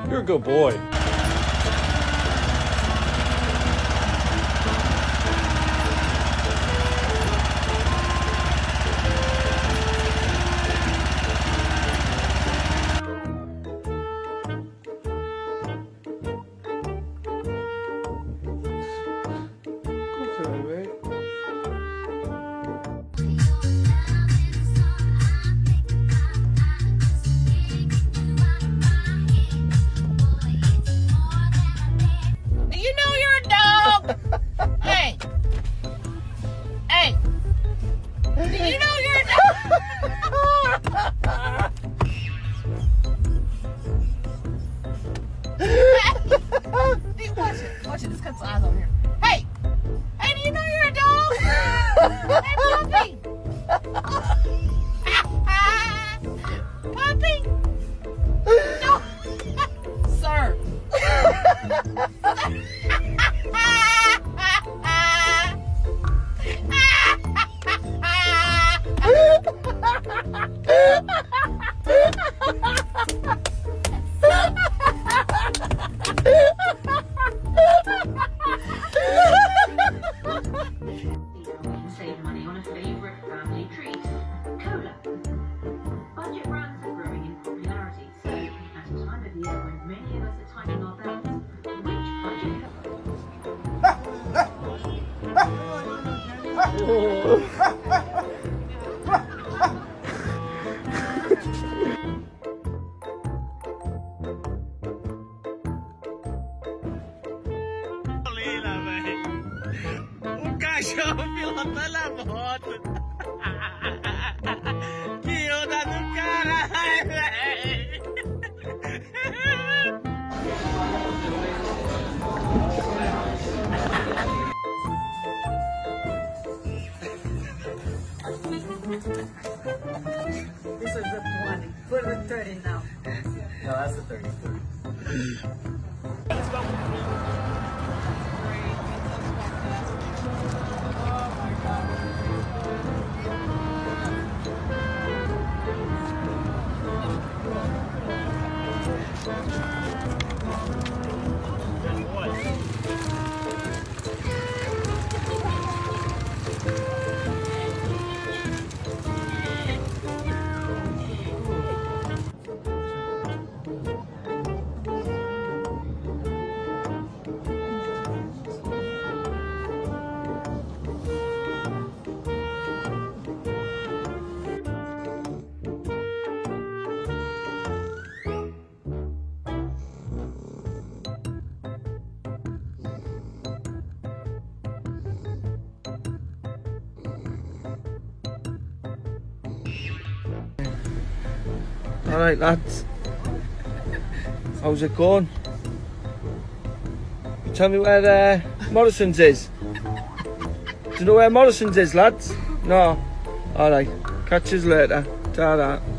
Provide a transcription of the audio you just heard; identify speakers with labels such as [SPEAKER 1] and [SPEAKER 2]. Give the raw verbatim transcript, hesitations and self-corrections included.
[SPEAKER 1] You're a good boy.
[SPEAKER 2] Watch it, this cuts eyes over here. Hey! Hey, do you know you're a dog? Hey, puppy! Puppy! No! Sir!
[SPEAKER 3] Save money on a favourite family treat, cola. Budget brands are growing in popularity, so at a time of year when many of us are tightening our belts, which
[SPEAKER 4] cachorro pilotando a moto. Que onda do caralho, velho.
[SPEAKER 2] This is the twenty. Put it thirty now.
[SPEAKER 5] No, that's the thirty.
[SPEAKER 4] Let's go.
[SPEAKER 1] Alright lads, how's it going? Tell me where uh, Morrison's is. Do you know where Morrison's is, lads? No? Alright, catch us later. Ta-da.